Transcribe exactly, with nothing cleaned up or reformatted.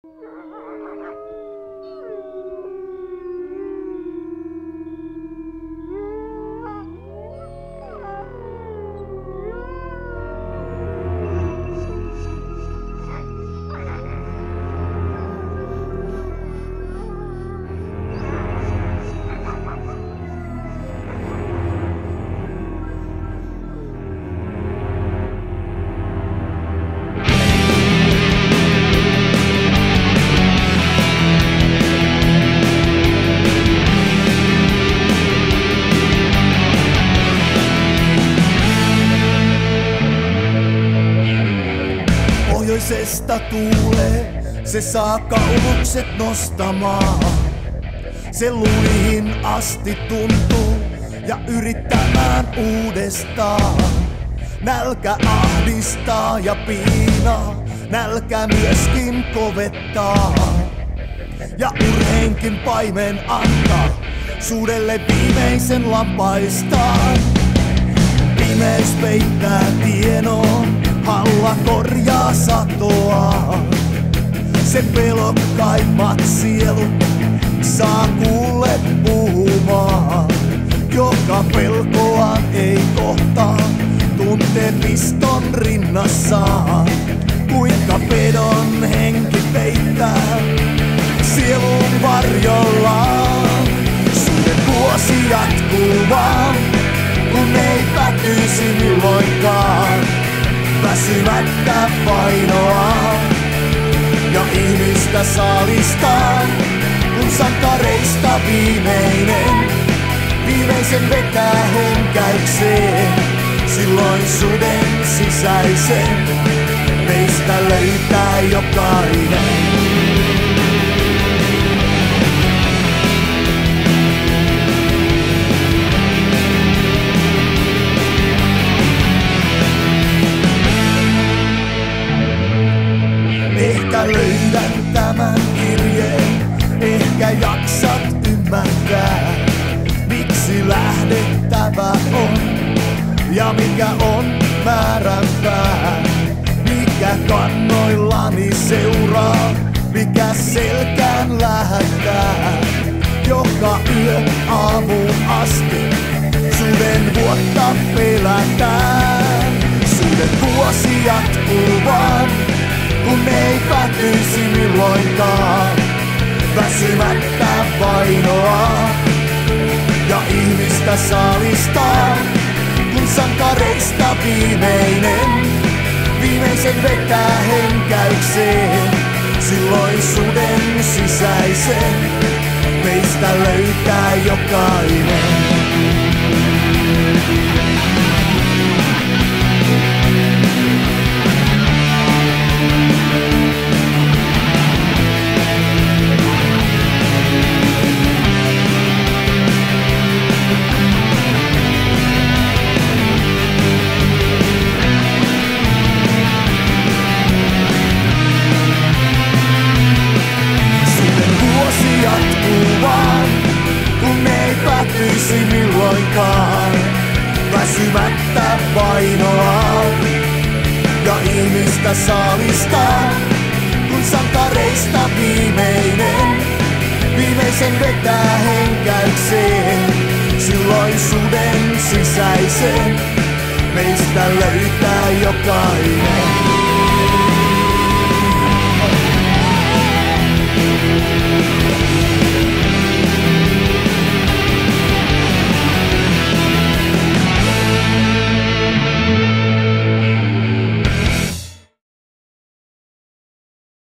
Pohjoisesta tuulee, se saa kaulukset nostamaan. Se luihin asti tuntuu ja yrittämään uudestaan. Nälkä ahdistaa ja piinaa, nälkä myöskin kovettaa. Ja urheinkin paimen antaa suudelle viimeisen lampaistaan. Pimeys peittää tienoon, halla korjaa satoa. Se pelokkaimmat sielut saa kuulle puhumaan. Joka pelkoaan ei kohtaa, tuntee piston rinnassaan. Kuinka pedon henki peittää sielun varjollaan. Suden vuosi jatkuu vaan, kun ei päätyisi milloinkaan. Väsymättä painoa ja ihmistä saalistaa, kun sankareista viimeinen viimeisen vetää henkäykseen. Silloin suden sisäisen meistä löytää jokainen. Ehkä löydän tämän kirjeen, ehkä jaksat ymmärtää, miksi lähdettävä on ja mikä on määränpää. Mikä kannoillani seuraa, mikä selkään lähettää. Joka yö aamuun asti suden vuotta pelätään. Suden vuosi jatkuu vaan, kun ei päätyisi milloinkaan. Väsymättä painoa ja ihmistä saalistaa, kun sankareista viimeinen viimeisen vetää henkäykseen. Silloin suden sisäisen meistä löytää jokainen. Milloinkaan väsymättä painoa ja ihmistä saalistaa, kun sankareista viimeinen viimeisen vetää henkäykseen. Silloin suden sisäisen meistä löytää jokainen.